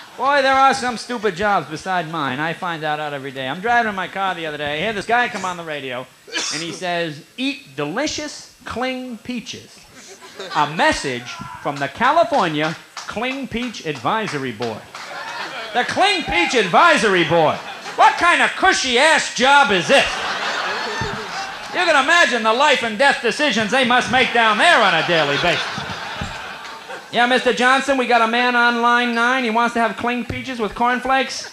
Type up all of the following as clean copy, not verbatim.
Boy, there are some stupid jobs beside mine. I find that out every day. I'm driving in my car the other day. I hear this guy come on the radio, and he says, "Eat delicious cling peaches." A message from the California Cling Peach Advisory Board. The Cling Peach Advisory Board. What kind of cushy-ass job is this? You can imagine the life and death decisions they must make down there on a daily basis. Yeah, Mr. Johnson, we got a man on line 9. He wants to have cling peaches with cornflakes.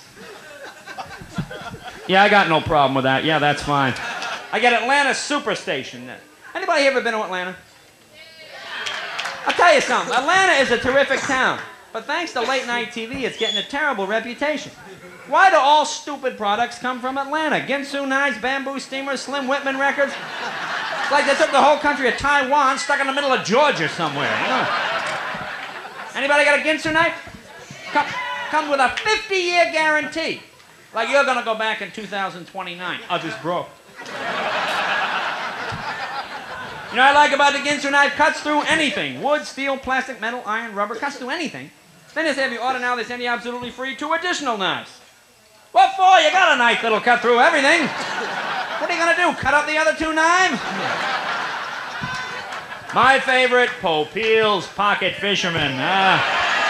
Yeah, I got no problem with that. Yeah, that's fine. I got Atlanta Superstation. Anybody ever been to Atlanta? I'll tell you something. Atlanta is a terrific town. But thanks to late night TV, it's getting a terrible reputation. Why do all stupid products come from Atlanta? Ginsu knives, bamboo steamers, Slim Whitman records? It's like they took the whole country of Taiwan, stuck in the middle of Georgia somewhere. You know? Anybody got a Ginsu knife? Comes with a 50-year guarantee. Like you're going to go back in 2029. Others broke. You know what I like about the Ginsu knife? Cuts through anything. Wood, steel, plastic, metal, iron, rubber. Cuts through anything. Then they say if you order now, they send you absolutely free 2 additional knives. What for? You got a knife that'll cut through everything. What are you going to do? Cut up the other 2 knives? My favorite, Popeil's Pocket Fisherman. Well,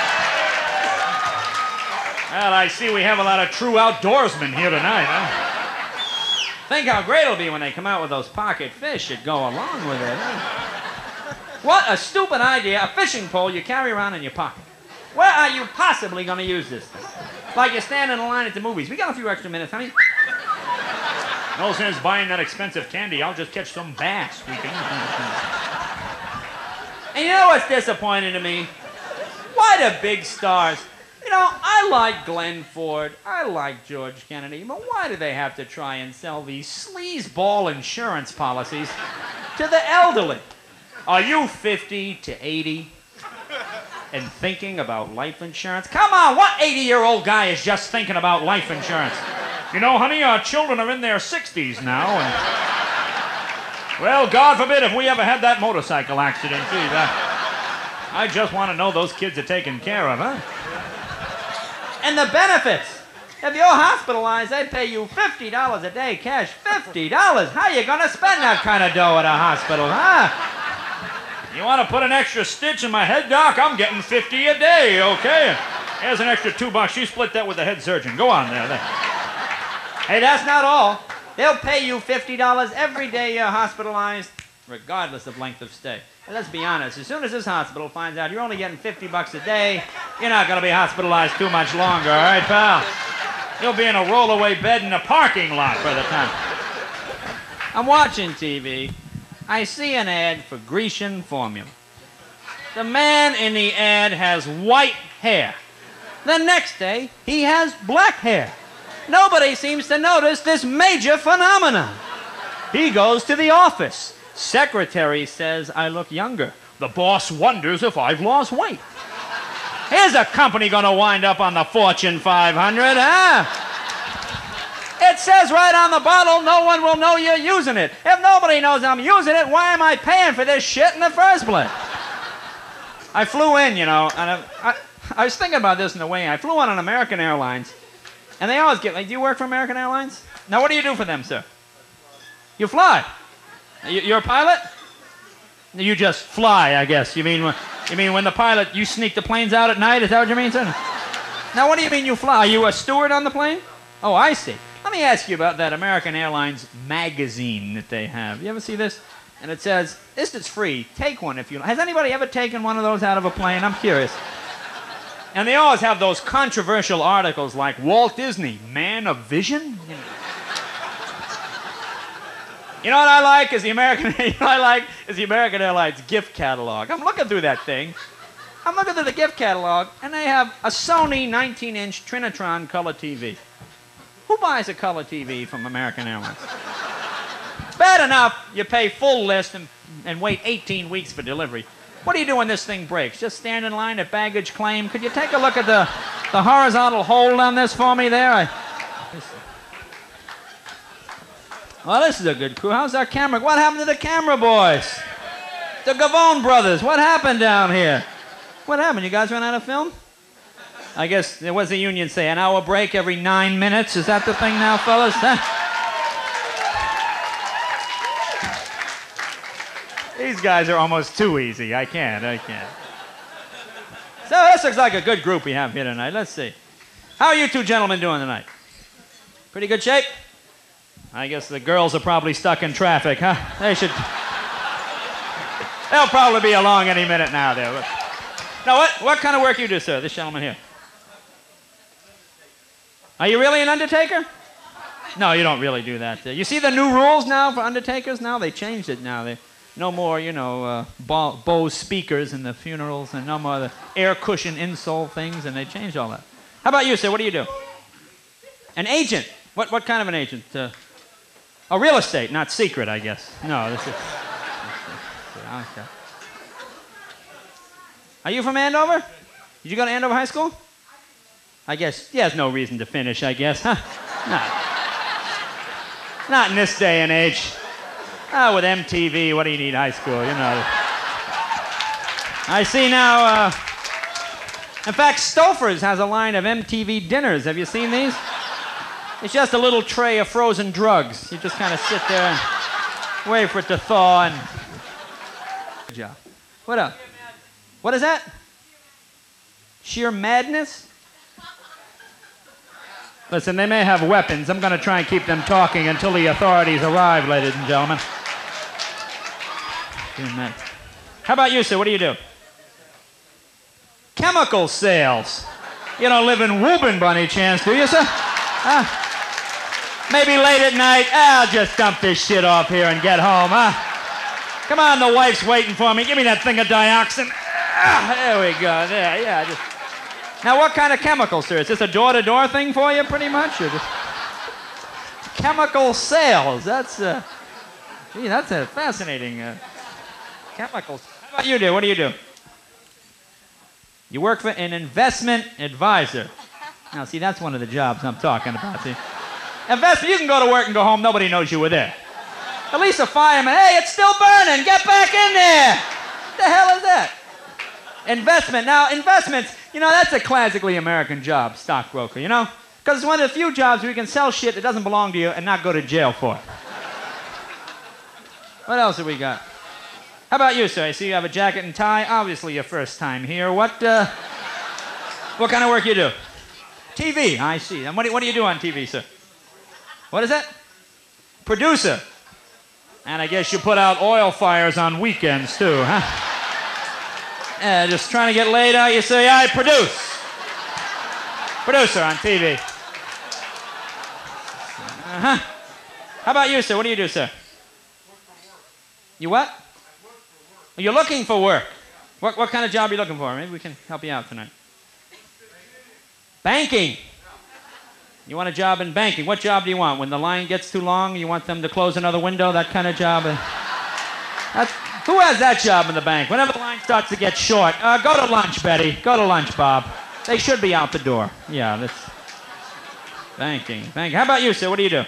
I see we have a lot of true outdoorsmen here tonight, huh? Think how great it'll be when they come out with those pocket fish that go along with it. Huh? What a stupid idea. A fishing pole you carry around in your pocket. Where are you possibly going to use this thing? Like you stand in a line at the movies. We got a few extra minutes, honey. No sense buying that expensive candy. I'll just catch some bass. We can... And you know what's disappointing to me? Why do big stars... You know, I like Glenn Ford, I like George Kennedy, but why do they have to try and sell these sleazeball insurance policies to the elderly? Are you 50 to 80 and thinking about life insurance? Come on, what 80-year-old guy is just thinking about life insurance? You know, honey, our children are in their 60s now, and... Well, God forbid if we ever had that motorcycle accident, geez, I just want to know those kids are taken care of, huh? And the benefits. If you're hospitalized, they pay you $50 a day cash. $50? How you going to spend that kind of dough at a hospital, huh? You want to put an extra stitch in my head, Doc? I'm getting $50 a day, okay? Here's an extra $2. You split that with the head surgeon. Go on there. Hey, that's not all. They'll pay you $50 every day you're hospitalized, regardless of length of stay. And let's be honest, as soon as this hospital finds out you're only getting $50 a day, you're not going to be hospitalized too much longer, all right, pal? You'll be in a rollaway bed in a parking lot by the time. I'm watching TV. I see an ad for Grecian formula. The man in the ad has white hair. The next day, he has black hair. Nobody seems to notice this major phenomenon. He goes to the office. Secretary says I look younger. The boss wonders if I've lost weight. Here's a company gonna wind up on the Fortune 500, huh? It says right on the bottle, no one will know you're using it. If nobody knows I'm using it, why am I paying for this shit in the first place? I flew in, you know, and I was thinking about this in the way. I flew on an American Airlines, and they always get, like, do you work for American Airlines? Now, what do you do for them, sir? You fly. You're a pilot? You just fly, I guess. You mean when the pilot, you sneak the planes out at night? Is that what you mean, sir? Now, what do you mean you fly? Are you a steward on the plane? Oh, I see. Let me ask you about that American Airlines magazine that they have. You ever see this? And it says, this is free. Take one if you like. Has anybody ever taken one of those out of a plane? I'm curious. And they always have those controversial articles like Walt Disney, man of vision? You know what I like is the American Airlines gift catalog. I'm looking through that thing. I'm looking through the gift catalog, and they have a Sony 19-inch Trinitron color TV. Who buys a color TV from American Airlines? Bad enough you pay full list and wait 18 weeks for delivery. What do you do when this thing breaks? Just stand in line at baggage claim? Could you take a look at the horizontal hold on this for me there? Well, this is a good crew. How's our camera? What happened to the camera boys? The Gavone brothers. What happened down here? What happened? You guys ran out of film? I guess, what does the union say? An hour break every 9 minutes? Is that the thing now, fellas? Huh? These guys are almost too easy. I can't. So this looks like a good group we have here tonight. Let's see. How are you two gentlemen doing tonight? Pretty good shape? I guess the girls are probably stuck in traffic, huh? They'll probably be along any minute now there. Now, what kind of work you do, sir, this gentleman here? Are you really an undertaker? No, you don't really do that. You see the new rules now for undertakers now? They changed it now. No more, Bose speakers in the funerals, and no more the air cushion insole things, and they changed all that. How about you, sir? What do you do? An agent. What kind of an agent? Real estate, not secret, I guess. No, this is... Okay. Are you from Andover? Did you go to Andover High School? I guess he has no reason to finish, I guess, huh? Not in this day and age. With MTV, what do you need high school, I see now, in fact, Stouffer's has a line of MTV dinners. Have you seen these? It's just a little tray of frozen drugs. You just kind of sit there and wait for it to thaw and... Good job. What up? What is that? Sheer madness? Listen, they may have weapons. I'm going to try and keep them talking until the authorities arrive, ladies and gentlemen. How about you, sir? What do you do? Chemical sales. You don't live in Woburn by any chance, do you, sir? Maybe late at night, I'll just dump this shit off here and get home, huh? Come on, the wife's waiting for me. Give me that thing of dioxin. There we go. There, yeah. Now, what kind of chemical, sir? Is this a door-to-door thing for you, pretty much? Or just... Chemical sales. That's a fascinating... Chemicals. How about you, What do you do? You work for an investment advisor. Now, see, that's one of the jobs I'm talking about. See, investment, you can go to work and go home. Nobody knows you were there. At least a fireman, hey, it's still burning. Get back in there. What the hell is that? Investment. Now, investments, that's a classically American job, stockbroker, Because it's one of the few jobs where you can sell shit that doesn't belong to you and not go to jail for it. What else have we got? How about you, sir? I see you have a jacket and tie. Obviously, your first time here. What kind of work you do? TV, I see. And what do you do on TV, sir? What is that? Producer. And I guess you put out oil fires on weekends, too, huh? Just trying to get laid out, you say, I produce. Producer on TV. Uh-huh. How about you, sir? What do you do, sir? You what? You're looking for work. What kind of job are you looking for? Maybe we can help you out tonight. Banking. You want a job in banking. What job do you want? When the line gets too long, you want them to close another window, that kind of job? Who has that job in the bank? Whenever the line starts to get short, go to lunch, Betty. Go to lunch, Bob. They should be out the door. Yeah, that's... Banking. How about you, sir? What do you do?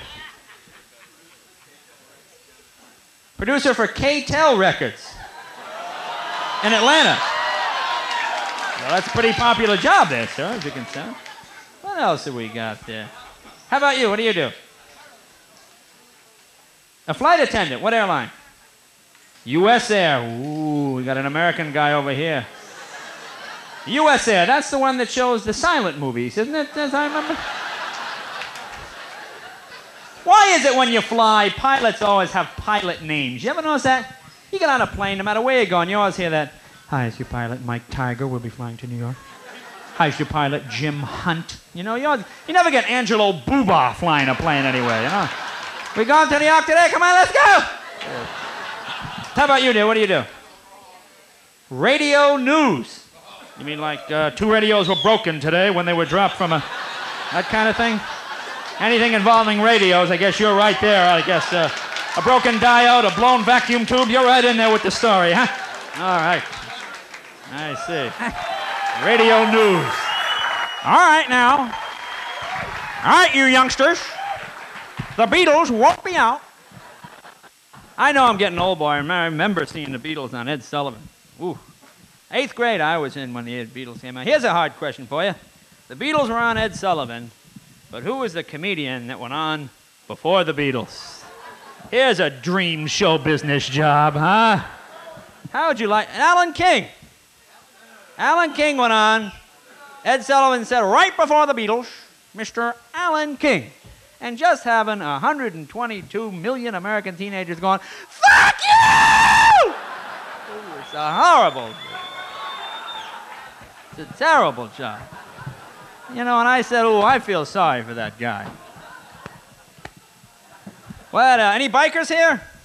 Producer for K-Tel Records. In Atlanta. Well, that's a pretty popular job there, sir, as you can tell. What else have we got there? How about you? What do you do? A flight attendant. What airline? U.S. Air. Ooh, we got an American guy over here. U.S. Air. That's the one that shows the silent movies, isn't it, as I remember? Why is it when you fly, pilots always have pilot names? You ever notice that? You get on a plane, no matter where you're going, you always hear that. Hi, it's your pilot, Mike Tiger. We'll be flying to New York. Hi, it's your pilot, Jim Hunt. You never get Angelo Buba flying a plane anyway, We going to New York today? Come on, let's go! How about you, dear? What do you do? Radio news. You mean like 2 radios were broken today when they were dropped from that kind of thing? Anything involving radios, I guess you're right there. I guess a broken diode, a blown vacuum tube, you're right in there with the story, huh? All right. I see. Radio news. All right, now. All right, you youngsters. The Beatles won't be out. I know I'm getting old, boy. I remember seeing the Beatles on Ed Sullivan. Ooh. 8th grade I was in when the Beatles came out. Here's a hard question for you. The Beatles were on Ed Sullivan, but who was the comedian that went on before the Beatles? Here's a dream show business job, huh? How would you like... Alan King. Alan King went on. Ed Sullivan said right before the Beatles, Mr. Alan King. And just having 122 million American teenagers going, fuck you! It's a horrible... It's a terrible job. You know, and I said, oh, I feel sorry for that guy. What, any bikers here?